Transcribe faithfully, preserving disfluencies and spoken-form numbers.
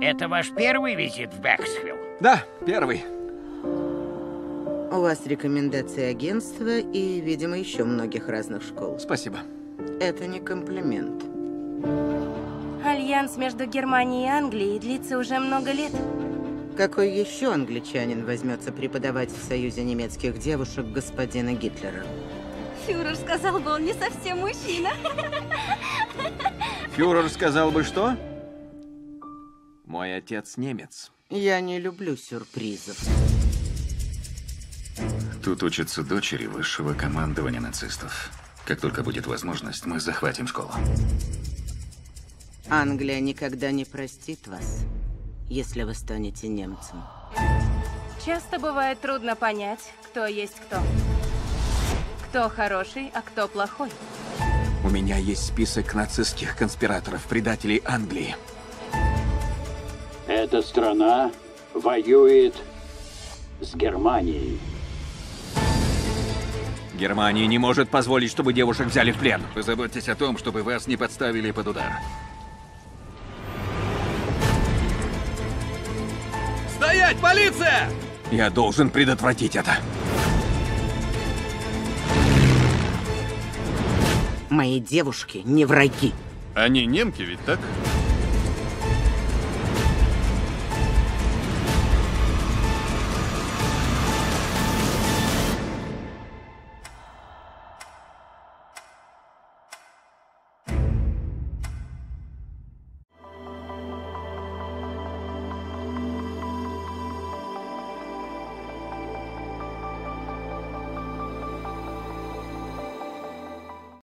Это ваш первый визит в Бэксвилл? Да, первый. У вас рекомендации агентства и, видимо, еще многих разных школ. Спасибо. Это не комплимент. Альянс между Германией и Англией длится уже много лет. Какой еще англичанин возьмется преподавать в Союзе немецких девушек господина Гитлера? Фюрер сказал бы, он не совсем мужчина. Фюрер сказал бы что? Мой отец немец. Я не люблю сюрпризов. Тут учатся дочери высшего командования нацистов. Как только будет возможность, мы захватим школу. Англия никогда не простит вас, если вы станете немцем. Часто бывает трудно понять, кто есть кто. Кто хороший, а кто плохой. У меня есть список нацистских конспираторов, предателей Англии. Эта страна воюет с Германией. Германия не может позволить, чтобы девушек взяли в плен. Позаботьтесь о том, чтобы вас не подставили под удар. Стоять, полиция! Я должен предотвратить это. Мои девушки не враги. Они немки ведь, так?